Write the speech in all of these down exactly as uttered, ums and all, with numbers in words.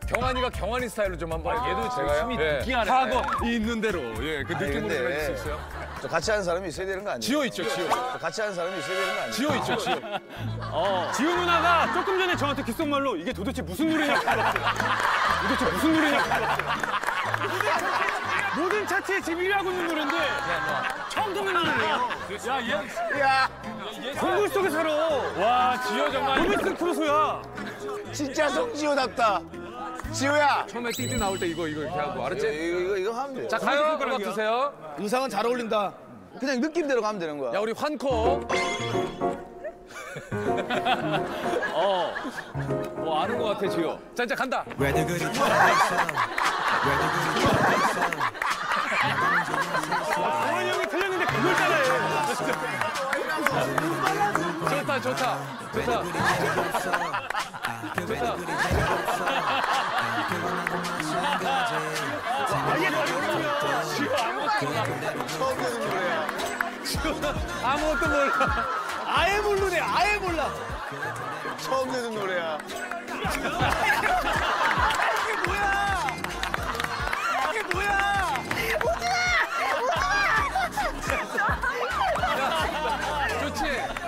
경환이가 경환이 스타일로 좀 한번. 아, 얘도 제가요? 춤이 예. 느끼하네. 하고 있는 대로. 예, 그 아니, 느낌으로 근데 해줄 수 있어요? 저 같이 하는 사람이 있어야 되는 거 아니에요? 지호 있죠, 지호. 저 같이 하는 사람이 있어야 되는 거 아니에요? 지호 있죠, 지호. 어. 지우 누나가 조금 전에 저한테 귓속말로 이게 도대체 무슨 노래냐고 물어봤어요. 도대체 무슨 노래냐고 물어봤어요. 모든 차트에 지금 일 위 하고 있는 노래인데 처음 듣는 노래예요. 야, 얘. 야. 동굴 속에 살아. 와, 지효 정말. 로빈슨 크루소야. 진짜 송지효답다. 지효야. 처음에 띵띵 나올 때 이거 이거 이렇게 하고 알았지? 이거 이거 이거 하면 돼. 자, 가요. 음악 드세요. 의상은 잘 어울린다. 그냥 느낌대로 가면 되는 거야. 야, 우리 환코. 어. 뭐 아는 것 같아, 지효. 자, 이제 간다. 왜들 그리 좋아했어? 왜들 그리 좋아했어? 강원이 형이 틀렸는데 그걸 따라해. 좋다, 좋다. 좋다. 좋다. 아예 모르면 지효 아무것도 몰라. 아예 모르네. 아예 몰라. 처음 듣는 노래야. 이게 뭐야? 이게 뭐야? 좋지?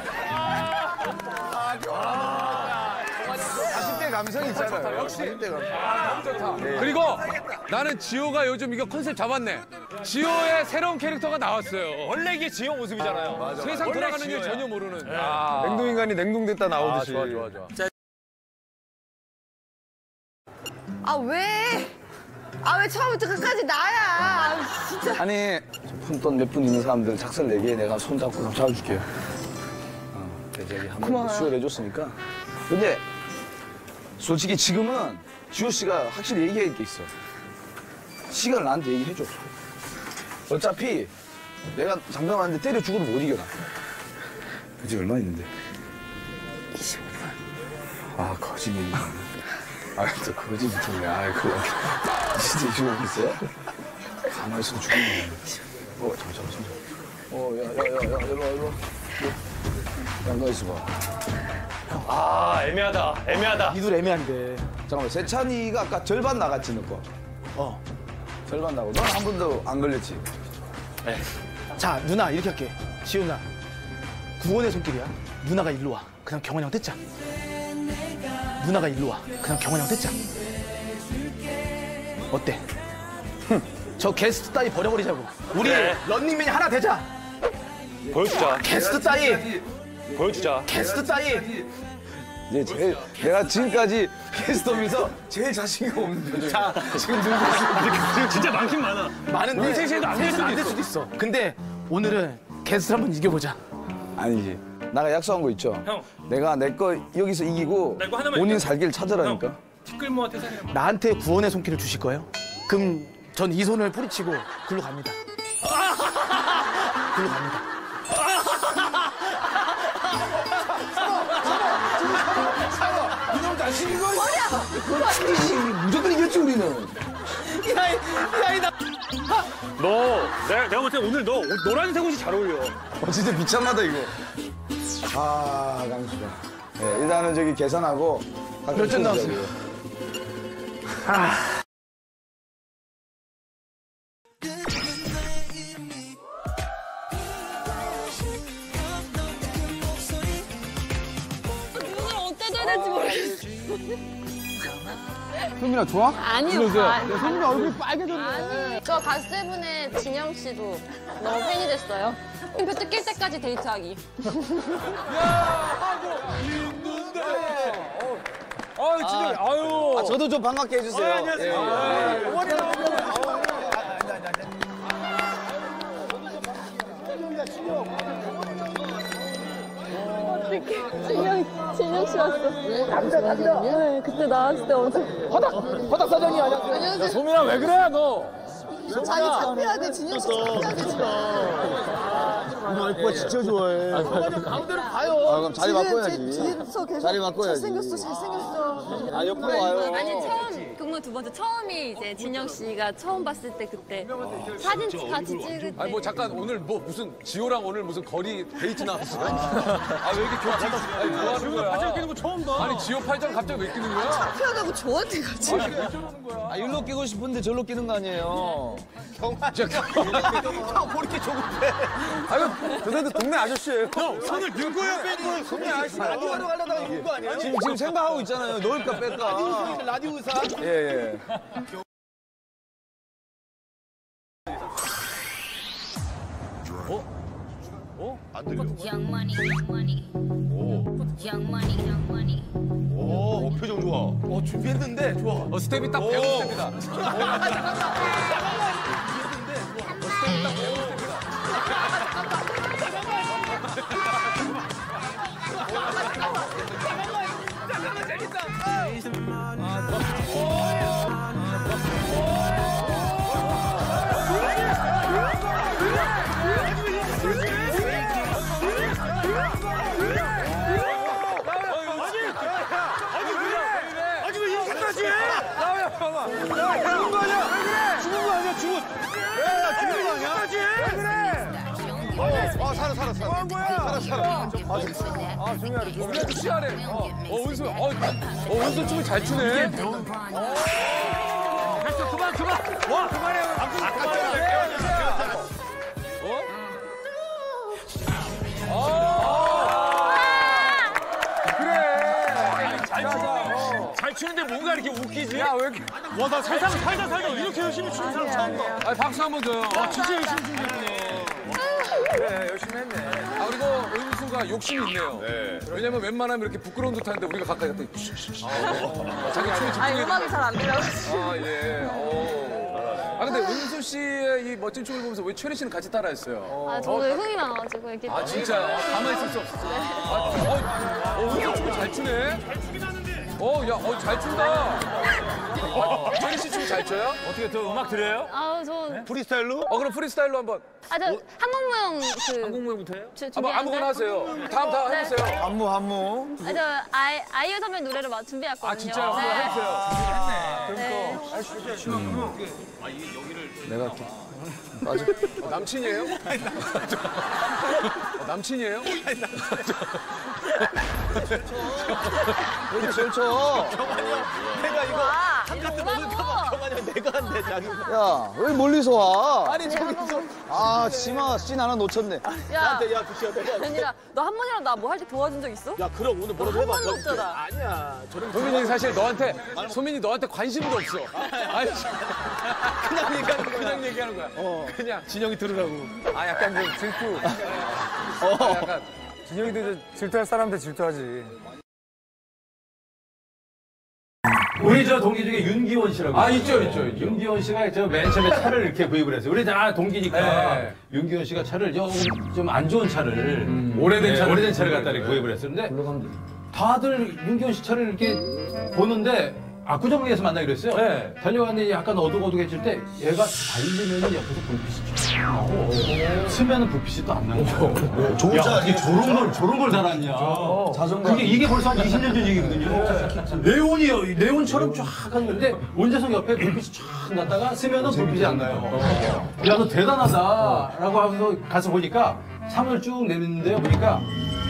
사십 대 감성 있잖아요. 역시. 사십 대 감성. 너무 좋다. 그리고 나는 지호가 요즘 이거 컨셉 잡았네. 지호의 새로운 캐릭터가 나왔어요. 원래 이게 지효 모습이잖아요. 맞아, 세상 원래 돌아가는 일 지효야. 전혀 모르는. 네. 아. 냉동인간이 냉동됐다 나오듯이. 아, 좋아, 좋아, 좋아. 아 왜? 아 왜 처음부터 끝까지 나야? 아, 진짜. 아니 푼돈 몇 분 있는 사람들 작살 내게 내가 손 잡고 좀 잡아줄게요. 어, 대저기 한번 수혈해줬으니까. 근데 솔직히 지금은 지호 씨가 확실히 얘기할 게 있어. 시간을 나한테 얘기해줘. 어차피 내가 장담 하는데 때려 죽어도 못 이겨나. 그지 얼마 있는데? 이십오 분. 아 거짓말. 아, 또 거짓말이네. 아, 그거 진짜 이십오 분 있어요? 가만히 있어도 죽는 거야. 어, 잠깐, 잠깐, 잠깐. 어, 야, 야, 야, 야, 일로 와, 일로 와. 야, 너 있어봐. 아, 애매하다. 애매하다. 이둘 애매한데. 잠깐만, 세찬이가 아까 절반 나갔지, 너 거. 어. 절반 나고. 넌 한 번도 안 걸렸지? 네. 자, 누나 이렇게 할게. 지훈 누나. 구원의 손길이야. 누나가 일로 와. 그냥 경원 형 뜯자. 누나가 일로 와. 그냥 경원 형 뜯자. 어때? 저 게스트 따위 버려버리자고. 우리 그래. 런닝맨이 하나 되자. 보여주자. 게스트 따위. 보여주자. 게스트 따위. 이제 제일, 내가 지금까지 게스트하면서 제일 자신감 없는 표정. 자, 지금 들고 있어. 지금 진짜 많긴 많아. 많은데. 우리 셋이 해도 안 될 수도 안될 수도 있어. 근데 오늘은 게스트 한번 이겨보자. 아니지. 나가 약속한 거 있죠? 형. 내가 내 거 여기서 이기고 나 이거 하나만 본인 이겨. 살길 찾으라니까. 티끌모아 태산이랑. 나한테 구원의 손길을 주실 거예요? 그럼 전 이 손을 뿌리치고 글로 갑니다. 글로 갑니다. 이놈 자식인 거야. 버려. 무조건 이겼지 우리는. 야이, 야이 나. 너, 내가, 내가 볼 때 오늘 너 옷- 노란색 옷이 잘 어울려. 어, 진짜 미쳤나다 이거. 아 강수다. 네, 일단은 저기 계산하고. 몇 점 나왔어요? 아. 눈을 어디다 둬야 될지 모르겠어. 현민아 좋아? 아니요. 아니, 현민아 얼굴이 빨개졌네. 아니. 저 갓세븐의 진영 씨도 너무 팬이 됐어요. 표 뜯길 때까지 데이트하기. 아, 진짜. 아유. 아, 저도 좀 반갑게 해주세요. 안녕하세요. 예, 예. 진영, 진영 씨 왔어. 남자, 남자. 네, 그때 나왔을 때 엄청. 허닥! 허닥 사장님 안녕하세요. 안녕하세요. 소민아, 왜 그래, 너? 자기 창피해야 돼. 진영 씨 창피해야 돼, 지금. 오빠 진짜 좋아해. 가운데로 가요. 아, 그럼 자리 바꿔야지. 뒤에서 계속 자리 바꿔야지. 잘생겼어, 잘생겼어. 아, 옆으로 와요. 아니 처음 근무 두 번째 처음이 이제 진영 씨가 처음 봤을 때 그때 사진 같이 찍을 때. 아니 뭐 잠깐 오늘 뭐 무슨 지호랑 오늘 무슨 거리 데이트 나왔어요? 아 왜 이렇게 겹치? 아니 뭐 하는 거야? 팔짱 끼는 거 처음 봐. 아니 지호 팔짱 갑자기 왜 끼는 거야? 피하다고 저한테 같이. 아, 일로 끼고 싶은데 절로 끼는 거 아니에요? 진짜 형, 뭐 이렇게 조급해? 아유 저 사람들 동네 아저씨예요. 형, 손을 빈 거야, 뺀 거야? 손이 아저씨. 라디오로 가려다가 이런 거 아니에요? 지금, 지금 생각하고 있잖아요. 넣을까 뺄까. 라디오 의사? 예, 예. Young money, young money. Young money, young money. 오, 어, 표정 좋아. 어, 준비했는데 좋아. 어 스텝이 딱 배운 스텝이다. 아니 왜 이렇게까지 해? 나와요 봐봐. 죽은 거 아니야? 죽은 거 아니야? 죽은. 왜 죽은 거 아니야? 왜 그래? 아, 살아, 살아, 살아. 뭐한 거야? 살아, 살아. 아 조용히 조용히 시하래. 어, 어 은수, 어, 어 은수 춤을 잘 추네. 됐어, 그만, 그만. 와, 그만해. 아까 잘 추는데 뭔가 이렇게 웃기지? 야 왜 이렇게? 와, 나 세상 살다 살다 이렇게 열심히 추는 사람 처음 봐. 아 박수 한 번 줘요. 아, 진짜 열심히 추는구나. 그래 열심히 했네. 아 그리고 은수가 욕심이 있네요. 네. 왜냐면 웬만하면 이렇게 부끄러운 듯 하는데 우리가 가까이 갔더니 아, 자기 춤에 아니 집중해. 음악이 잘 안 들려가지고. 아 예. 오. 아 근데 은수 씨의 이 멋진 춤을 보면서 왜 최리 씨는 같이 따라했어요? 아 저도 흥이 나가지고 이렇게. 아 진짜 아, 가만히 있을 수 없어. 아, 어, 어, 은수 춤을 잘 추네. 어, 야, 어, 잘 춘다. 아, 최리 씨 춤 잘 춰요? 어떻게 저 음악 들려요? 아우 저. 프리스타일로? 어, 그럼 프리스타일로 한번. 아 저 한국무용 그. 한국무용부터 해요? 주- 한번 아무거나 하세요. 다음 다 네. 해보세요. 한무, 한무. 아, 저 아이, 아이유 선배 노래를 막 준비했거든요. 아, 진짜요? 한번 네. 해보세요. 네. 내가 할게. 어, 남친이에요? 어, 남친이에요? 왜 이렇게 절 쳐? 내가 이거 한칸더 먹을까봐. 내가 한대, 자기. 야, 왜 멀리서 와? 아니, 저기서. 아, 치마, 씬 하나 놓쳤네. 야, 야, 그 진짜 내가. 아니라 너 한 번이라도 나 뭐 할 때 도와준 적 있어? 야, 그럼 오늘 뭐라도 한 해봐. 번도 없잖아. 아니야. 저런 소민이 사실 너한테, 소민이 너한테 관심도 없어. 아니, 그냥 얘기하는 거야. 그냥 얘기하는 거야. 어. 그냥. 진영이 들으라고. 아, 약간 좀 질투. 아, 약간. 진영이도 질투할 사람한테 질투하지. 우리 저 동기 중에 윤기원 씨라고. 아, 있죠, 있죠, 있죠. 윤기원 씨가 저 맨 처음에 차를 이렇게 구입을 했어요. 우리 다 동기니까. 네. 윤기원 씨가 차를 좀 안 좋은 차를. 오래된 네, 차를 오래된 차를 갖다 이렇게 구입을 했었는데. 다들 윤기원 씨 차를 이렇게 보는데 압구정리에서 만나기로 했어요. 네. 달려갔는데 약간 어둑어둑해질 때 얘가 달리면 옆에서 불빛이 쫙 나고 쓰면은 불빛이 또 안 나고. 좋은 야, 차 어떻게 저런 걸, 저런 걸 달았냐. 자전거. 그게 이게 벌써 한 이십 년 전 얘기거든요. 네온이요. 네온처럼 쫙 하는데 원재석 옆에 불빛이 쫙 났다가 쓰면은 불빛이 안 나요. 야, 너 대단하다. 라고 하면서 가서 보니까 상을 쭉 내리는데요. 보니까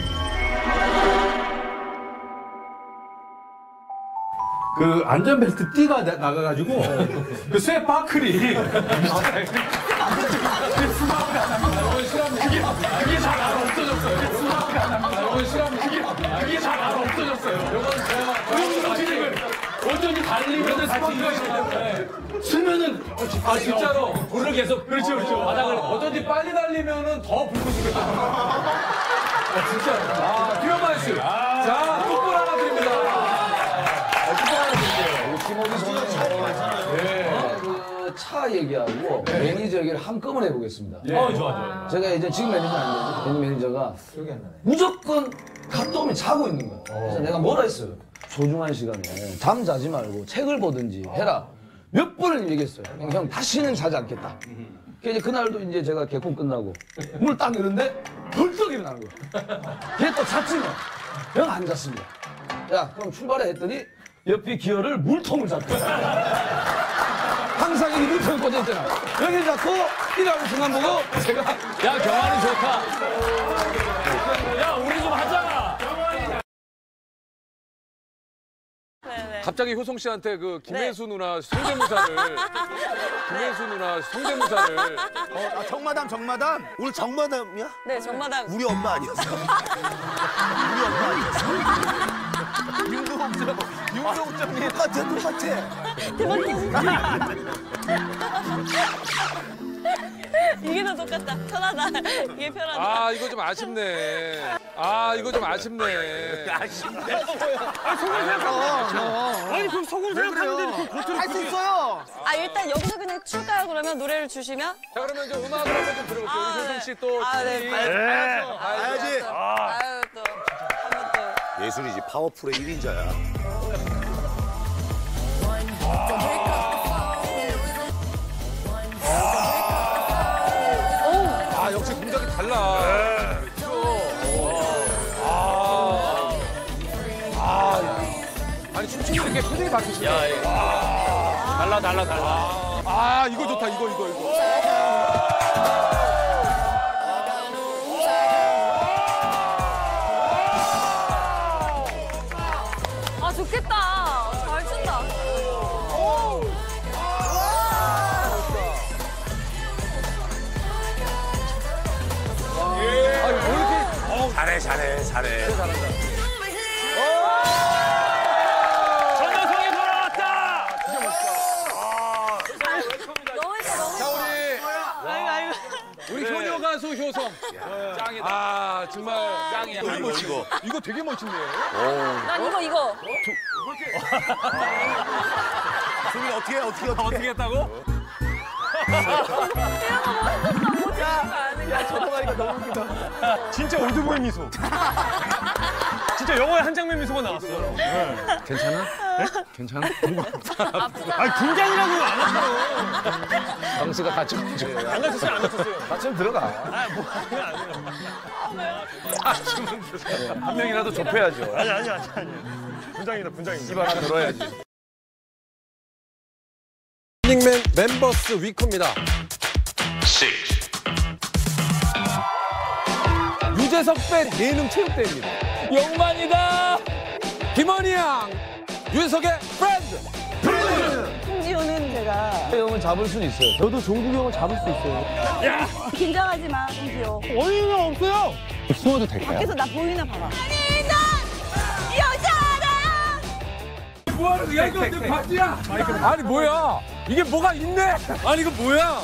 그 안전벨트 띠가 나- 나가가지고 그 쇠 바클이 그게 그게 잘 안 없어졌어요. 그게 그게 잘 안 없어졌어요. 이건 제가 어쩐지 달리면은 스파크가 있어요. 쓰면은 아 진짜로 불을 계속 그렇죠 그렇죠 바닥을 어쩐지 빨리 달리면은 더 불고 싶겠다. 아 진짜 아 듀어마이 씨. 자 똑바로 하나 드립니다. 그 차 얘기하고 매니저 얘기를 한꺼번에 해보겠습니다. 어 좋아 좋아. 제가 이제 지금 매니저 아니에요. 개인 매니저가 무조건 갔다 오면 자고 있는 거야. 그래서 내가 뭐라 했어요? 소중한 시간에 잠 자지 말고 책을 보든지 해라. 몇 번을 얘기했어요. 형, 형 다시는 자지 않겠다. 그래서 이제 그날도 이제 제가 개콘 끝나고 문을 딱 열는데 벌떡 일어나는 거야. 걔 또 잤지만 형 안 잤습니다. 야 그럼 출발해 했더니 옆에 기어를 물통을 잡고 항상 이 물통이 꽂혀 있잖아. 여기 잡고 일하는 순간 보고 제가 야, 경환이 좋다. 야, 우리 좀 하자. 갑자기 효성 씨한테 그 김혜수 누나 성대모사를 김혜수 누나 성대모사를 어, 아, 정마담, 정마담. 오늘 정마담이야? 네, 정마담. 우리 엄마 아니었어? 우리 엄마 아니었어? 윤동정, 윤동정님 똑같아, 똑같아. 이게 더 똑같다. 편하다. 이게 편하다. 아, 이거 좀 아쉽네. 아, 이거 좀 아쉽네. 아쉽네. 아, 속으로 생각하면 아니, 그럼 속으로 생각하면 되는 그 겉으로. 할 수 있어요. 아, 일단 여기서 그냥 출까요? 그러면 노래를 주시면? 자, 그러면 이제 음악을 한번 좀 들어볼게요. 아, 우리 효성 씨 또. 아, 네. 이- 네. 가야지. 아유, 또. 한번 또. 예술이지, 파워풀의 일인자야. 아, 역시 동작이 달라. 아, 아, 아니 춤추는 이렇게 표정이 바뀌시네. 달라, 달라, 달라. 아, 이거 좋다. 이거, 이거, 이거. 아, 좋겠다. 잘 춘다. 아니, 뭐 이렇게. 잘해, 잘해, 잘해. 전화성이 돌아왔다. 너무 했어, 너무 자, 했어. 우리. 아이고, 아이고. 우리 효녀 가수 효성. 짱이다. 아, 정말 짱이야. 되게 멋지고. 이거 되게 멋있네. 난 이거, 이거. 소민이 어떻게 해, 어떻게 해, 어떻게 어떻게 했다고? 야, 저동하니까 너무 웃기다. 진짜 올드보이 미소. 진짜 영화에 한 장면 미소가 나왔어요. 괜찮아? 괜찮아? 아프잖아. 아니, 분장이라고 안 하세요. 방수가 다쳐가지고 안 다쳤어요, 안 다쳤어요. 다치면 들어가. 한 명이라도 좁혀야죠. 아니, 아니, 아니, 아니. 분장이다, 분장이다. 입 하나 들어야지. 닝맨 멤버스 위크입니다. 유재석 밴 예능 체육대회입니다. 영만이다. 김원희 양. 유재석의 프렌드. 홍지호는 제가. 형을 잡을 수는 있어요. 저도 종국이 형을 잡을 수 있어요. 긴장하지 마, 홍지호. 어린이가 없어요. 숨어도 될까요? 밖에서 나 보이나 봐봐. 아니, 난 여자다! 뭐하는 거야? 이거 내 바지야. 아니 뭐야? 이게 뭐가 있네? 아니 이거 뭐야?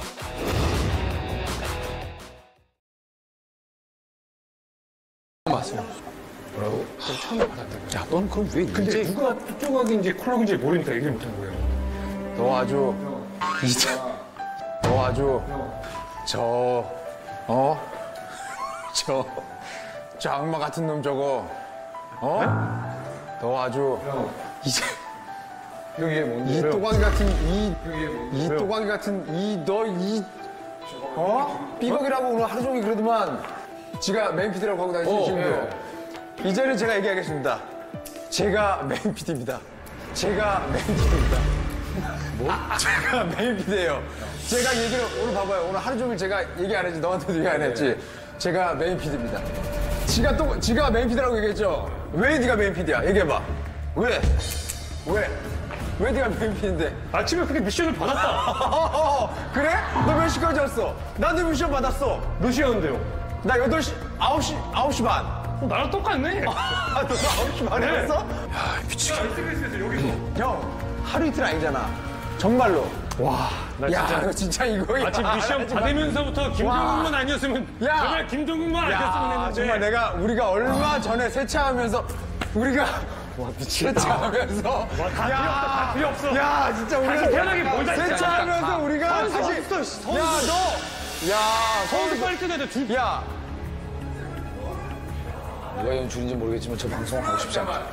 맞습니다. 뭐라고? 처음에 받았다. 야, 넌 그럼 왜 근데 누가 쪽각인지 콜록인지 모르니까 얘기를 못한 거예요. 너 아주 이제 너 아주 저 어? 저, 저 악마 같은 놈 저거 어? 너 아주 이제 이게 뭔데? 이 또광이 같은 이 이 또광이 같은 이 너 이 어? 삐걱이라고 오늘 하루 종일 그러더만 지가 메인 피디라고 하고 다니시는 지금도 이제는 제가 얘기하겠습니다. 제가 메인 피디입니다. 제가 메인 피디입니다. 뭐? 제가 메인 피디예요. 제가 얘기를 오늘 봐봐요. 오늘 하루 종일 제가 얘기 안 했지. 너한테도 얘기 안 했지. 제가 메인 피디입니다. 지가 또 지가 메인 피디라고 얘기했죠. 왜 네가 메인 피디야? 얘기해봐. 왜? 왜? 왜 네가 메인 피디인데? 아침에 그게 미션을 받았다. 그래? 너 몇 시까지 왔어? 나도 미션 받았어. 몇 시였는데요? 나 여덟 시, 아홉 시, 아홉 시 반. 어, 나랑 똑같네. 아, 너도 아홉 시 반에 네. 왔어? 야, 미치겠다. 에스비에스에서 여기서. 형, 하루 이틀 아니잖아. 정말로. 와, 나 야, 진짜. 너 진짜 이거. 아침 야, 미션 정말. 받으면서부터 김종국만 아니었으면 야. 정말 김종국만 아니었으면 야, 했는데. 정말 내가 우리가 얼마 전에 세차하면서 우리가 세차하면서 와, 다 필요 없다, 다 필요 없어. 야, 진짜 우리가 다시 태어나기 멀다, 진짜. 세차하면서 우리가 선수 다시 없어, 씨, 선수. 야, 너. 야, 서울도 빨리 끝내야 돼. 줄. 야. 누가 연출인지 모르겠지만 저 방송을 하고 싶지 않다.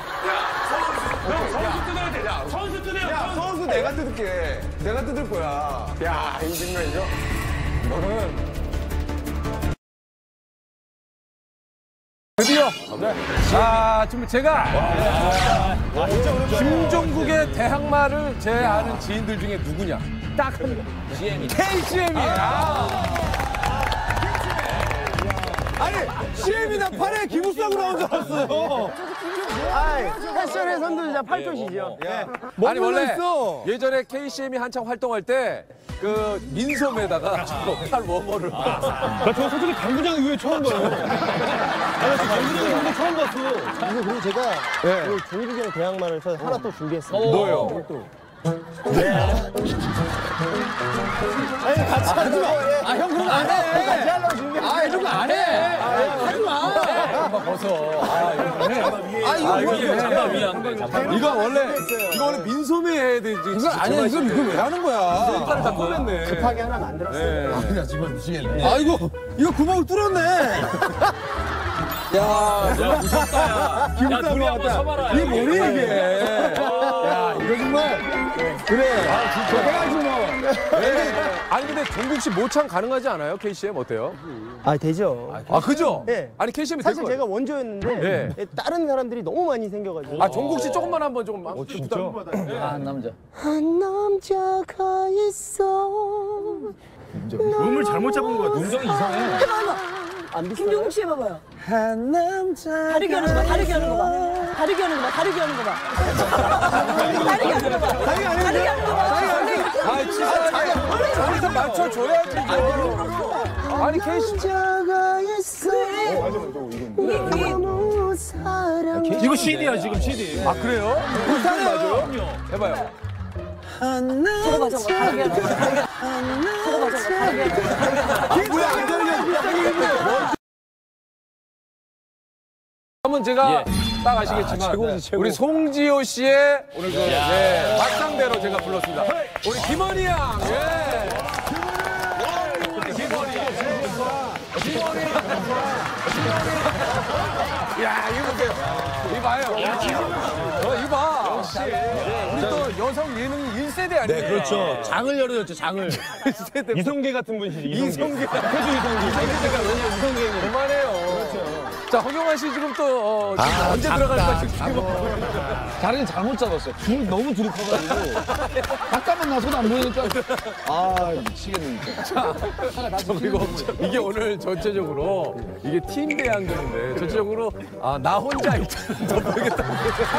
형, 선수 뜯어야 돼. 선수 뜯어야 야, 돼. 선수 내가 뜯을게. 내가 뜯을 거야. 야, 이 장면이죠? 너는. 드디어. 네. 아, 좀 제가 와, 진짜 오랜만에 김종국의 대항마를 제 아는 지인들 중에 누구냐? 딱 한 명. 케이씨엠이야. 아니, 씨엠이나 팔에 기부상으로 나온 줄 알았어요. 패션의 선두주자 팔토시죠. 아니 원래 예전에 케이씨엠이 한창 활동할 때 그 민소매다가 팔 워머를 나 저 솔직히 당구장 이후에 처음 봐요. 아니, 저 당구장 이후에 처음 봤어. 이거 그리고 제가 그 종국이랑 대항마를 저 하나 또 준비했어요. 뭐예요? 아니 같이 하지 마. 아, 형 그런 거 안 해. 같이 하려고 준비했어. 아 이런 거 안 해. 하지 마. 잠깐 벗어. 아 이런 거 해. 아 이거 이거 잠깐 위안돼. 이거 원래 이거 원래 민소매 해야 되지. 이건 아니야. 이건 이걸 왜 하는 거야? 색깔을 다 꺼냈네. 급하게 하나 만들었어요. 나 지금 미치겠네. 아이고, 이거 구멍을 뚫었네. 야, 야 무섭다. 야. 기분 나왔다. 이게 뭐니 이게? 야, 이거 정말. 그래. 아, 진짜. 해야지 뭐. 네. 아니 근데 종국 씨 모창 가능하지 않아요? 케이씨엠 어때요? 아 되죠. 아 그죠? 네. 아니 케이씨엠이 될 사실 거예요. 제가 원조였는데 네. 다른 사람들이 너무 많이 생겨가지고. 아 종국 씨 조금만 한번 조금. 어 진짜? 한 남자. 한 남자가 있어. 음을 잘못 잡은 거 같아. 음정이 이상해. 김종국 씨 해봐봐요. 한 남자. 다르게 하는 거 봐, 다르게 하는 거 봐. 다르게 하는 거 봐, 다르게 하는 거 봐. 다르게 하는 거 봐. 다르게 하는 거 봐. 아 진짜 거기서 맞춰줘야지. 아니 케이씨. 남자가 있어. 너무 사랑해. 이거 씨디야, 지금 씨디. 아 그래요? 불타는 맞아요? 해봐요. 한 저거 봐, 저거 봐. 다르게 하는 거 봐. 저거 봐, 저거 봐. 다르게 하는 거 봐. 뭐야 안 되는 한번 제가 딱 아시겠지만 우리 송지효 씨의 오늘 그 예, 막상대로 제가 불렀습니다. 우리 김원희 양. 예. 김원희. 김원희. 야 이거 보세요. 이거 봐요. 어, 이거 봐. 역시. 우리 또 여성 예능 일 세대 아니에요? 네, 그렇죠. 장을 열어줬죠, 장을. 일 세대. 이성계 같은 분이시지, 이성계. 이성계. 태주 이성계. 이성계. 그만해요. 그렇죠. 자, 허경환 씨 지금 또 어, 지금 아, 언제 작다. 들어갈까 지금. 자리는 잘못 잡았어요. 둘 너무 둘이 커가지고. 잠깐만 나서도 안 보이니까. 아, 미치겠네, 진짜. 저 그리고 이게 오늘 전체적으로 이게 팀 대항전인데 전체적으로 아, 나 혼자 일단 더 보겠다고.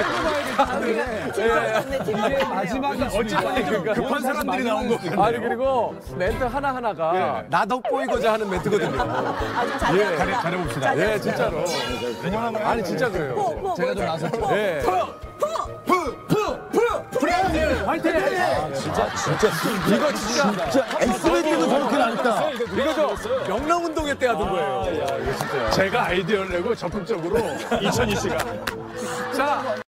이게 마지막에 어찌됐든 그러니까 급한 사람들이 나온 거. 아니 그리고 멘트 하나 하나가 나 덕보이고자 하는 멘트거든요. 아주 잘해. 잘해, 잘해봅시다. 예, 진짜로. 아니 진짜 그래요. 제가 좀 나섰죠. 예. 화이팅! 진짜 진짜 이거 진짜 엑스맨도 저렇게 나니까. 이거 저 명랑운동회 때 하던 거예요. 제가 아이디어를 내고 적극적으로 이천희 씨가. 자.